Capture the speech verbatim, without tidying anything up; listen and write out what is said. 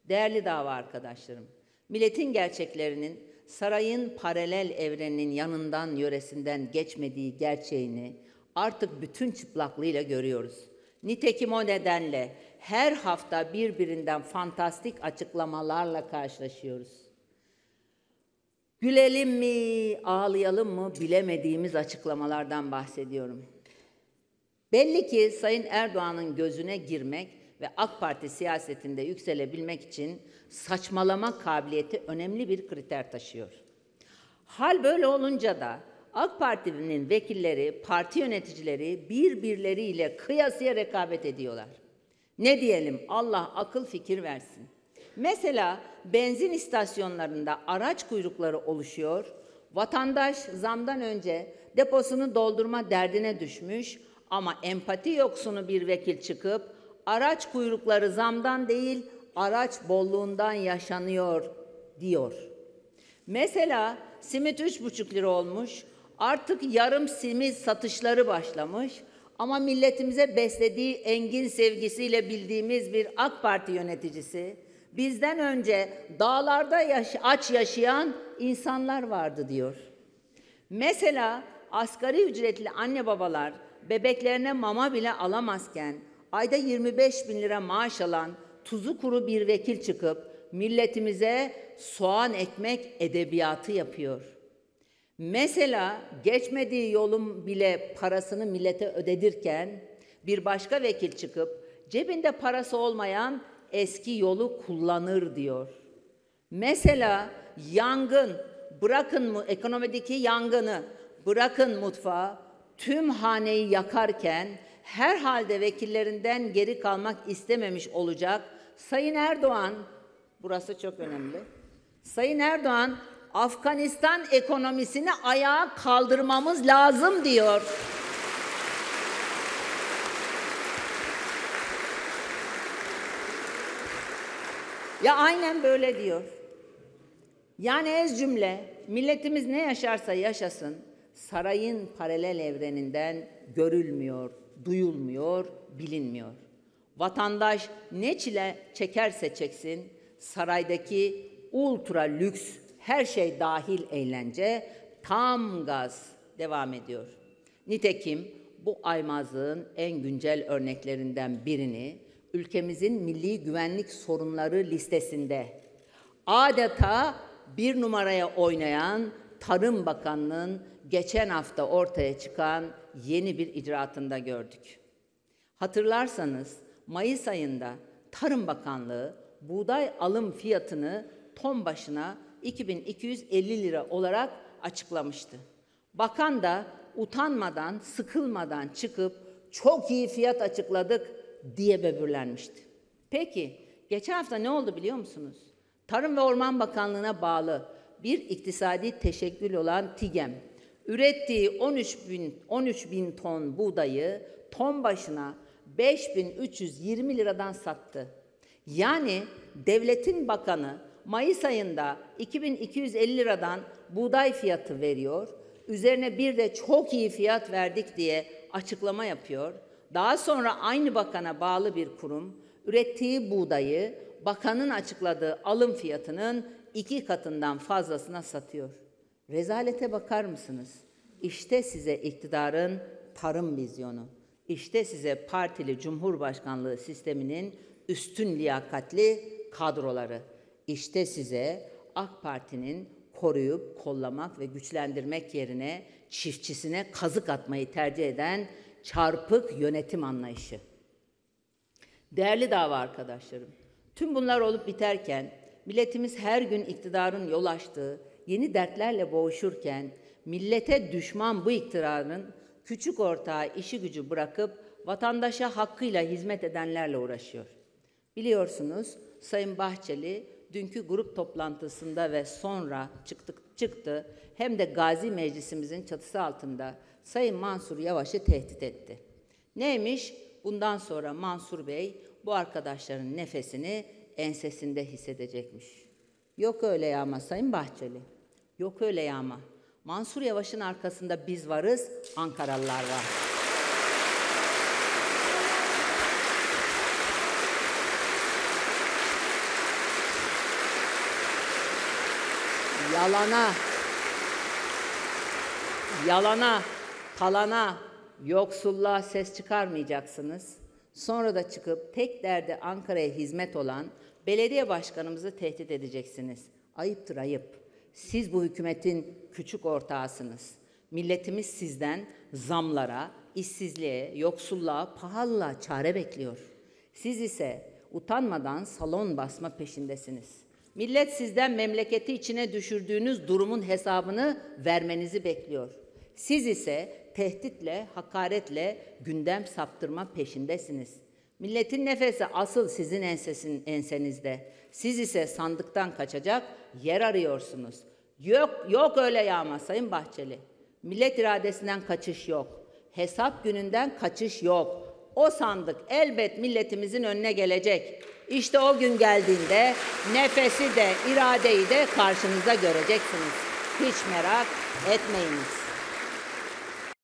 Değerli dava arkadaşlarım, milletin gerçeklerinin sarayın paralel evreninin yanından, yöresinden geçmediği gerçeğini artık bütün çıplaklığıyla görüyoruz. Nitekim o nedenle her hafta birbirinden fantastik açıklamalarla karşılaşıyoruz. Gülelim mi, ağlayalım mı bilemediğimiz açıklamalardan bahsediyorum. Belli ki Sayın Erdoğan'ın gözüne girmek ve AK Parti siyasetinde yükselebilmek için saçmalama kabiliyeti önemli bir kriter taşıyor. Hal böyle olunca da AK Parti'nin vekilleri, parti yöneticileri birbirleriyle kıyasıya rekabet ediyorlar. Ne diyelim, Allah akıl fikir versin. Mesela benzin istasyonlarında araç kuyrukları oluşuyor, vatandaş zamdan önce deposunu doldurma derdine düşmüş ama empati yoksunu bir vekil çıkıp araç kuyrukları zamdan değil, araç bolluğundan yaşanıyor diyor. Mesela simit üç buçuk lira olmuş, artık yarım simit satışları başlamış ama milletimize beslediği engin sevgisiyle bildiğimiz bir AK Parti yöneticisi, bizden önce dağlarda yaş aç yaşayan insanlar vardı diyor. Mesela asgari ücretli anne babalar bebeklerine mama bile alamazken ayda yirmi beş bin lira maaş alan tuzu kuru bir vekil çıkıp milletimize soğan ekmek edebiyatı yapıyor. Mesela geçmediği yolun bile parasını millete ödedirken bir başka vekil çıkıp cebinde parası olmayan eski yolu kullanır diyor. Mesela yangın, bırakın mı ekonomideki yangını, bırakın mutfağı, tüm haneyi yakarken herhalde vekillerinden geri kalmak istememiş olacak Sayın Erdoğan, burası çok önemli, Sayın Erdoğan, Afganistan ekonomisini ayağa kaldırmamız lazım diyor. Ya aynen böyle diyor. Yani ez cümle, milletimiz ne yaşarsa yaşasın, sarayın paralel evreninden görülmüyor, duyulmuyor, bilinmiyor. Vatandaş ne çile çekerse çeksin, saraydaki ultra lüks, her şey dahil eğlence tam gaz devam ediyor. Nitekim bu aymazlığın en güncel örneklerinden birini ülkemizin milli güvenlik sorunları listesinde adeta bir numaraya oynayan Tarım Bakanlığı'nın geçen hafta ortaya çıkan yeni bir icraatında gördük. Hatırlarsanız Mayıs ayında Tarım Bakanlığı buğday alım fiyatını ton başına iki bin iki yüz elli lira olarak açıklamıştı. Bakan da utanmadan, sıkılmadan çıkıp çok iyi fiyat açıkladık diye böbürlenmişti. Peki geçen hafta ne oldu biliyor musunuz? Tarım ve Orman Bakanlığı'na bağlı bir iktisadi teşekkül olan TİGEM, ürettiği on üç bin ton buğdayı ton başına beş bin üç yüz yirmi liradan sattı. Yani devletin bakanı Mayıs ayında iki bin iki yüz elli liradan buğday fiyatı veriyor, üzerine bir de çok iyi fiyat verdik diye açıklama yapıyor. Daha sonra aynı bakana bağlı bir kurum, ürettiği buğdayı bakanın açıkladığı alım fiyatının iki katından fazlasına satıyor. Rezalete bakar mısınız? İşte size iktidarın tarım vizyonu. İşte size partili cumhurbaşkanlığı sisteminin üstün liyakatli kadroları. İşte size AK Parti'nin koruyup kollamak ve güçlendirmek yerine çiftçisine kazık atmayı tercih eden çarpık yönetim anlayışı. Değerli dava arkadaşlarım, tüm bunlar olup biterken, milletimiz her gün iktidarın yol açtığı yeni dertlerle boğuşurken, millete düşman bu iktidarın küçük ortağı işi gücü bırakıp vatandaşa hakkıyla hizmet edenlerle uğraşıyor. Biliyorsunuz, Sayın Bahçeli dünkü grup toplantısında ve sonra çıktı, çıktı hem de Gazi Meclisimizin çatısı altında Sayın Mansur Yavaş'ı tehdit etti. Neymiş? Bundan sonra Mansur Bey bu arkadaşların nefesini ensesinde hissedecekmiş. Yok öyle yağma Sayın Bahçeli. Yok öyle yağma. Mansur Yavaş'ın arkasında biz varız, Ankaralılar var. Yalana, yalana, talana, yoksulluğa ses çıkarmayacaksınız. Sonra da çıkıp tek derdi Ankara'ya hizmet olan belediye başkanımızı tehdit edeceksiniz. Ayıptır ayıp. Siz bu hükümetin küçük ortağısınız. Milletimiz sizden zamlara, işsizliğe, yoksulluğa, pahalılığa çare bekliyor. Siz ise utanmadan salon basma peşindesiniz. Millet sizden memleketi içine düşürdüğünüz durumun hesabını vermenizi bekliyor. Siz ise tehditle, hakaretle gündem saptırma peşindesiniz. Milletin nefesi asıl sizin ensesin, ensenizde. Siz ise sandıktan kaçacak yer arıyorsunuz. Yok, yok öyle yağma Sayın Bahçeli. Millet iradesinden kaçış yok. Hesap gününden kaçış yok. O sandık elbet milletimizin önüne gelecek. İşte o gün geldiğinde nefesi de iradeyi de karşınızda göreceksiniz. Hiç merak etmeyiniz.